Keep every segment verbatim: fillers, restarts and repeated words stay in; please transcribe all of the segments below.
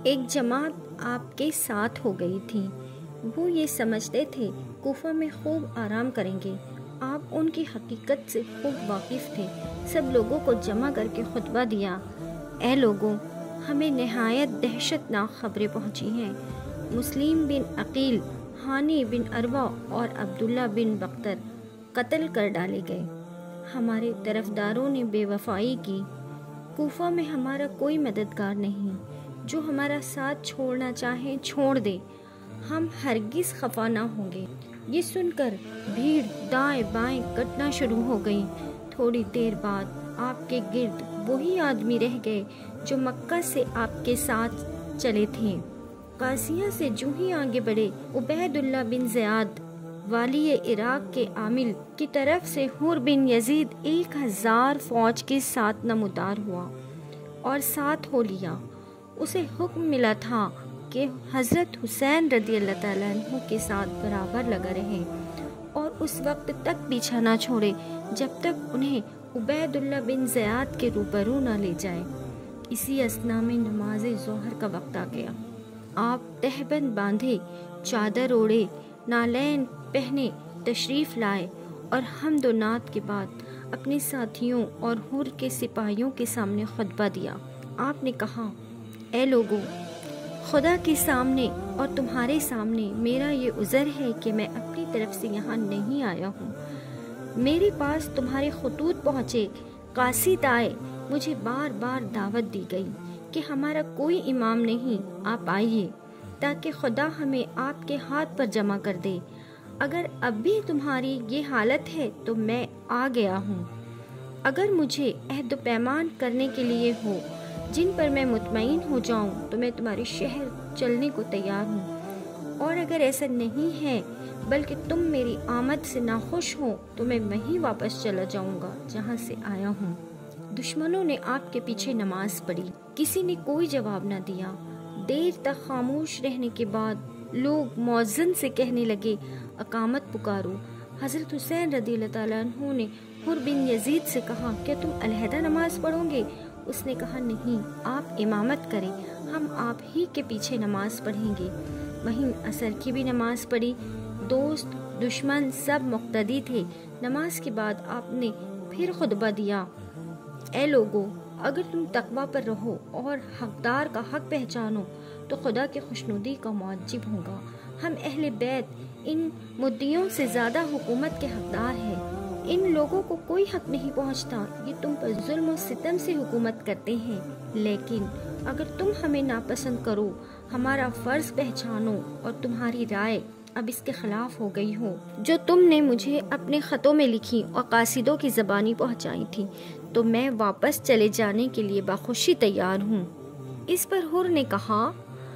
ایک جماعت آپ کے ساتھ ہو گئی تھی۔ وہ یہ سمجھتے تھے کوفہ میں خوب آرام کریں گے۔ آپ ان کی حقیقت سے خوب واقف تھے۔ سب لوگوں کو جمع کر کے خطبہ دیا، اے لوگوں، ہمیں نہایت دہشت ناک خبریں پہنچی ہیں۔ مسلم بن عقیل، ہانی بن عروہ اور عبداللہ بن بختر قتل کر ڈالے گئے۔ ہمارے طرفداروں نے بے وفائی کی۔ کوفہ میں ہمارا کوئی مددگار نہیں۔ جو ہمارا ساتھ چھوڑنا چاہیں چھوڑ دے، ہم ہرگز خفا نہ ہوں گے۔ یہ سن کر بھیڑ دائیں بائیں کٹنا شروع ہو گئی۔ تھوڑی دیر بعد آپ کے گرد وہی آدمی رہ گئے جو مکہ سے آپ کے ساتھ چلے تھے۔ قاسیہ سے جو ہی آگے بڑھے، عبید اللہ بن زیاد والی عراق کے عامل کی طرف سے حر بن یزید ایک ہزار فوج کے ساتھ نمودار ہوا اور ساتھ ہو لیا۔ اسے حکم ملا تھا کہ حضرت حسین رضی اللہ تعالیٰ عنہ کے ساتھ برابر لگا رہے اور اس وقت تک پیچھا نہ چھوڑے جب تک انہیں عبید اللہ بن زیاد کے روبرو نہ لے جائے۔ اسی اثنا میں نماز ظہر کا وقت آ گیا۔ آپ تہبند باندھے، چادر اوڑے، نالین پہنے تشریف لائے اور حمد و نعت کے بعد اپنے ساتھیوں اور حر کے سپاہیوں کے سامنے خطبہ دیا۔ آپ نے کہا، اے لوگوں، خدا کے سامنے اور تمہارے سامنے میرا یہ عذر ہے کہ میں اپنی طرف سے یہاں نہیں آیا ہوں۔ میرے پاس تمہارے خطوط پہنچے، قاصد آئے، مجھے بار بار دعوت دی گئی کہ ہمارا کوئی امام نہیں، آپ آئیے تاکہ خدا ہمیں آپ کے ہاتھ پر جمع کر دے۔ اگر اب بھی تمہاری یہ حالت ہے تو میں آ گیا ہوں۔ اگر مجھے عہد و پیمان کرنے کے لیے ہو جن پر میں مطمئن ہو جاؤں تو میں تمہارے شہر چلنے کو تیار ہوں، اور اگر ایسا نہیں ہے بلکہ تم میری آمد سے ناخوش ہو تو میں وہیں واپس چلا جاؤں گا جہاں سے آیا ہوں۔ دشمنوں نے آپ کے پیچھے نماز پڑھی، کسی نے کوئی جواب نہ دیا۔ دیر تک خاموش رہنے کے بعد لوگ مؤذن سے کہنے لگے، اقامت پکارو۔ حضرت حسین رضی اللہ تعالیٰ عنہ نے حر بن یزید سے کہا، کیا تم علیحدہ نماز پڑھو گے؟ اس نے کہا، نہیں، آپ امامت کریں، ہم آپ ہی کے پیچھے نماز پڑھیں گے۔ وہیں عصر کی بھی نماز پڑھی۔ دوست دشمن سب مقتدی تھے۔ نماز کے بعد آپ نے پھر خطبہ دیا، اے لوگو، اگر تم تقوی پر رہو اور حقدار کا حق پہچانو تو خدا کی خوشنودی کا معجب ہوگا۔ ہم اہل بیت ان مدعیوں سے زیادہ حکومت کے حقدار ہیں۔ ان لوگوں کو کوئی حق نہیں پہنچتا، یہ تم پر ظلم و ستم سے حکومت کرتے ہیں، لیکن اگر تم ہمیں ناپسند کرو، ہمارا فرض پہچانو اور تمہاری رائے اب اس کے خلاف ہو گئی ہو جو تم نے مجھے اپنے خطوں میں لکھی اور قاصدوں کی زبانی پہنچائی تھی، تو میں واپس چلے جانے کے لیے بخوشی تیار ہوں۔ اس پر حر نے کہا،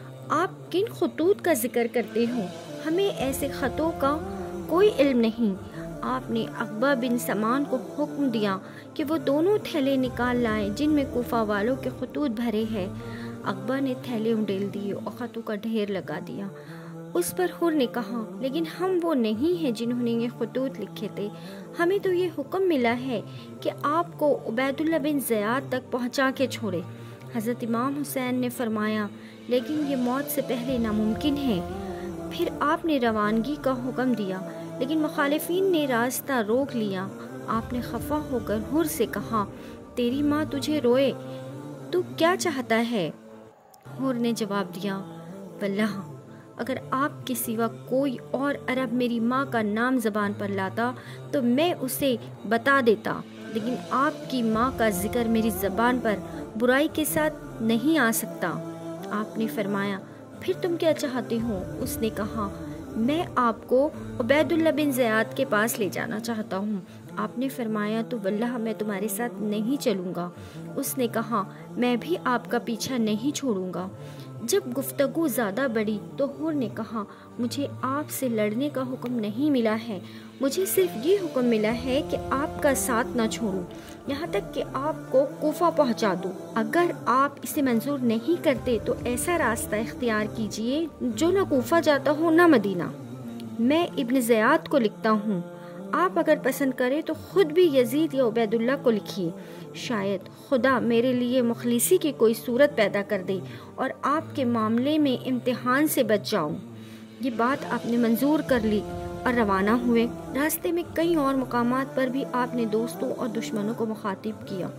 آپ کن خطوط کا ذکر کرتے ہو؟ ہمیں ایسے خطوں کا کوئی علم نہیں۔ آپ نے عقبہ بن سمان کو حکم دیا کہ وہ دونوں تھیلے نکال لائیں جن میں کوفہ والوں کے خطوط بھرے ہیں۔ عقبہ نے تھیلے انڈیل دیے اور خطوں کا ڈھیر لگا دیا۔ اس پر حر نے کہا، لیکن ہم وہ نہیں ہیں جنہوں نے یہ خطوط لکھے تھے۔ ہمیں تو یہ حکم ملا ہے کہ آپ کو عبید اللہ بن زیاد تک پہنچا کے چھوڑے۔ حضرت امام حسین نے فرمایا، لیکن یہ موت سے پہلے ناممکن ہے۔ پھر آپ نے روانگی کا حکم دیا، لیکن مخالفین نے راستہ روک لیا۔ آپ نے خفا ہو کر حر سے کہا، تیری ماں تجھے روئے، تو کیا چاہتا ہے؟ حر نے جواب دیا، واللہ اگر آپ کے سوا کوئی اور عرب میری ماں کا نام زبان پر لاتا تو میں اسے بتا دیتا، لیکن آپ کی ماں کا ذکر میری زبان پر برائی کے ساتھ نہیں آ سکتا۔ آپ نے فرمایا، پھر تم کیا چاہتے ہو؟ اس نے کہا، میں آپ کو عبید اللہ بن زیاد کے پاس لے جانا چاہتا ہوں۔ آپ نے فرمایا، تو واللہ میں تمہارے ساتھ نہیں چلوں گا۔ اس نے کہا، میں بھی آپ کا پیچھا نہیں چھوڑوں گا۔ جب گفتگو زیادہ بڑھی تو حر نے کہا، مجھے آپ سے لڑنے کا حکم نہیں ملا ہے، مجھے صرف یہ حکم ملا ہے کہ آپ کا ساتھ نہ چھوڑوں یہاں تک کہ آپ کو کوفہ پہنچا دوں۔ اگر آپ اسے منظور نہیں کرتے تو ایسا راستہ اختیار کیجئے جو نہ کوفہ جاتا ہو نہ مدینہ۔ میں ابن زیاد کو لکھتا ہوں، آپ اگر پسند کریں تو خود بھی یزید یا عبید اللہ کو لکھیے، شاید خدا میرے لیے مخلصی کی کوئی صورت پیدا کر دے اور آپ کے معاملے میں امتحان سے بچ جاؤں۔ یہ بات آپ نے منظور کر لی اور روانہ ہوئے۔ راستے میں کئی اور مقامات پر بھی آپ نے دوستوں اور دشمنوں کو مخاطب کیا۔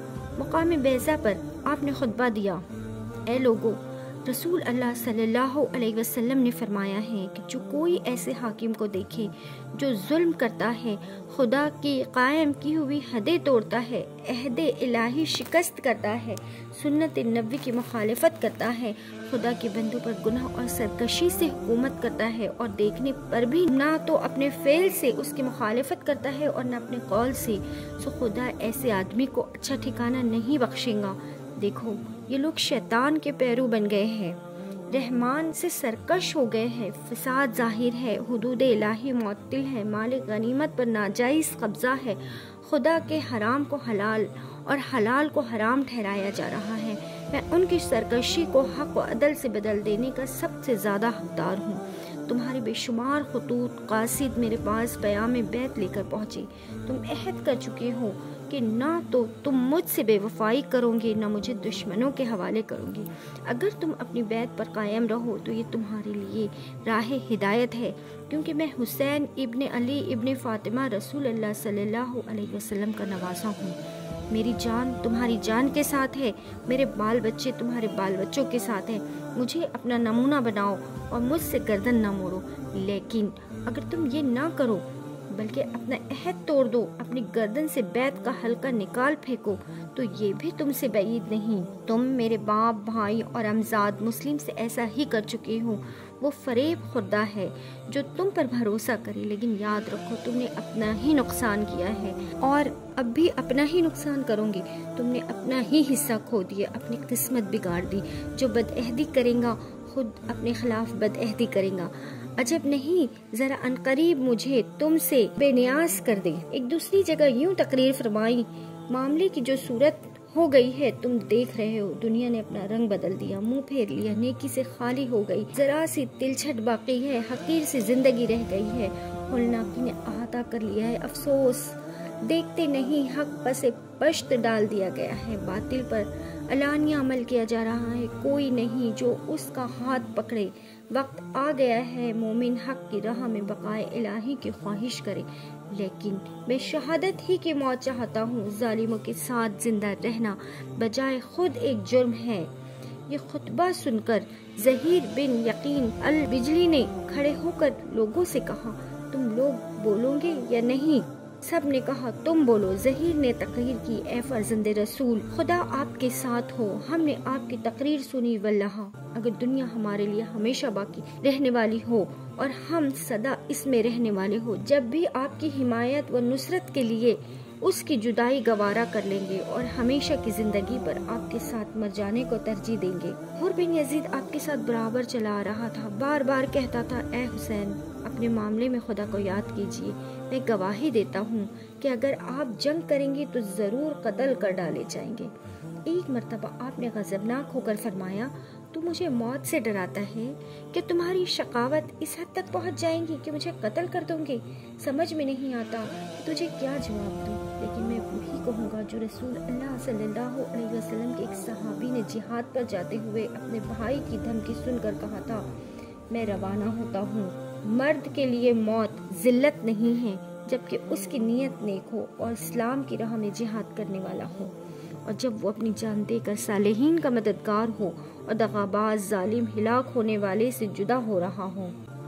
مقام بیضہ پر آپ نے خطبہ دیا، اے لوگو، رسول اللہ صلی اللہ علیہ وسلم نے فرمایا ہے کہ جو کوئی ایسے حاکم کو دیکھے جو ظلم کرتا ہے، خدا کی قائم کی ہوئی حدیں توڑتا ہے، عہد الہی شکست کرتا ہے، سنت نبوی کی مخالفت کرتا ہے، خدا کے بندوں پر گناہ اور سرکشی سے حکومت کرتا ہے اور دیکھنے پر بھی نہ تو اپنے فعل سے اس کی مخالفت کرتا ہے اور نہ اپنے قول سے، سو خدا ایسے آدمی کو اچھا ٹھکانہ نہیں بخشے گا۔ دیکھو، یہ لوگ شیطان کے پیرو بن گئے ہیں، رحمان سے سرکش ہو گئے ہیں، فساد ظاہر ہے، حدود الہی معطل ہے، مال غنیمت پر ناجائز قبضہ ہے، خدا کے حرام کو حلال اور حلال کو حرام ٹھہرایا جا رہا ہے۔ میں ان کی سرکشی کو حق و عدل سے بدل دینے کا سب سے زیادہ حقدار ہوں۔ تمہارے بے شمار خطوط قاصد میرے پاس پیام بیعت لے کر پہنچے۔ تم عہد کر چکے ہو کہ نہ تو تم مجھ سے بے وفائی کرو گے، نہ مجھے دشمنوں کے حوالے کرو گے۔ اگر تم اپنی بیعت پر قائم رہو تو یہ تمہارے لیے راہ ہدایت ہے، کیونکہ میں حسین ابن علی ابن فاطمہ رسول اللہ صلی اللہ علیہ وسلم کا نواسا ہوں۔ میری جان تمہاری جان کے ساتھ ہے، میرے بال بچے تمہارے بال بچوں کے ساتھ ہیں۔ مجھے اپنا نمونہ بناؤ اور مجھ سے گردن نہ موڑو، لیکن اگر تم یہ نہ کرو بلکہ اپنا عہد توڑ دو، اپنی گردن سے بیعت کا حلقہ نکال پھینکو، تو یہ بھی تم سے بعید نہیں۔ تم میرے باپ، بھائی اور امزاد مسلم سے ایسا ہی کر چکے ہو۔ وہ فریب خوردہ ہے جو تم پر بھروسہ کرے، لیکن یاد رکھو تم نے اپنا ہی نقصان کیا ہے اور اب بھی اپنا ہی نقصان کرو گے۔ تم نے اپنا ہی حصہ کھو دیا، اپنی قسمت بگاڑ دی۔ جو بدعہدی کرے گا خود اپنے خلاف بدعہدی کرے گا۔ عجب نہیں ذرا عنقریب مجھے تم سے بے نیاز کر دے۔ ایک دوسری جگہ یوں تقریر فرمائی، معاملے کی جو صورت ہو گئی ہے تم دیکھ رہے ہو، دنیا نے اپنا رنگ بدل دیا، منہ پھیر لیا، نیکی سے خالی ہو گئی، ذرا سی تلچھٹ باقی ہے، حقیر سی زندگی رہ گئی ہے، ہولناکی نے احاطہ کر لیا ہے۔ افسوس، دیکھتے نہیں حق پس پشت ڈال دیا گیا ہے، باطل پر علانیہ عمل کیا جا رہا ہے، کوئی نہیں جو اس کا ہاتھ پکڑے۔ وقت آ گیا ہے مومن حق کی راہ میں بقائے الہی کی خواہش کرے، لیکن میں شہادت ہی کی موت چاہتا ہوں۔ ظالموں کے ساتھ زندہ رہنا بجائے خود ایک جرم ہے۔ یہ خطبہ سن کر زہیر بن یقین البجلی نے کھڑے ہو کر لوگوں سے کہا، تم لوگ بولو گے یا نہیں؟ سب نے کہا تم بولو۔ زہیر نے تقریر کی، اے فرزند رسول، خدا آپ کے ساتھ ہو، ہم نے آپ کی تقریر سنی، واللہ اگر دنیا ہمارے لیے ہمیشہ باقی رہنے والی ہو اور ہم سدا اس میں رہنے والے ہو، جب بھی آپ کی حمایت و نصرت کے لیے اس کی جدائی گوارا کر لیں گے اور ہمیشہ کی زندگی پر آپ کے ساتھ مر جانے کو ترجیح دیں گے۔ حر بن یزید آپ کے ساتھ برابر چلا آ رہا تھا، بار بار کہتا تھا، اے حسین اپنے معاملے میں خدا کو یاد کیجیے، میں گواہی دیتا ہوں کہ اگر آپ جنگ کریں گے تو ضرور قتل کر ڈالے جائیں گے۔ ایک مرتبہ آپ نے غضبناک ہو کر فرمایا، تو مجھے موت سے ڈراتا ہے کہ تمہاری شقاوت اس حد تک پہنچ جائیں گی کہ مجھے قتل کر دوں گے؟ سمجھ میں نہیں آتا کہ تجھے کیا جواب دوں، لیکن میں وہی کہوں گا جو رسول اللہ صلی اللہ علیہ وسلم کے ایک صحابی نے جہاد پر جاتے ہوئے اپنے بھائی کی دھمکی سن کر کہا تھا، میں روانہ ہوتا ہوں۔ مرد کے لیے موت ذلت نہیں ہے جبکہ اس کی نیت نیک ہو اور اسلام کی راہ میں جہاد کرنے والا ہو، اور جب وہ اپنی جان دے کر صالحین کا مددگار ہو اور دغاباز ظالم ہلاک ہونے والے سے جدا ہو رہا ہو۔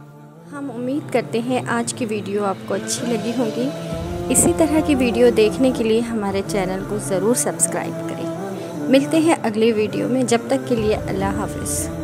ہم امید کرتے ہیں آج کی ویڈیو آپ کو اچھی لگی ہوگی۔ اسی طرح کی ویڈیو دیکھنے کے لیے ہمارے چینل کو ضرور سبسکرائب کریں۔ ملتے ہیں اگلی ویڈیو میں، جب تک کے لیے اللہ حافظ۔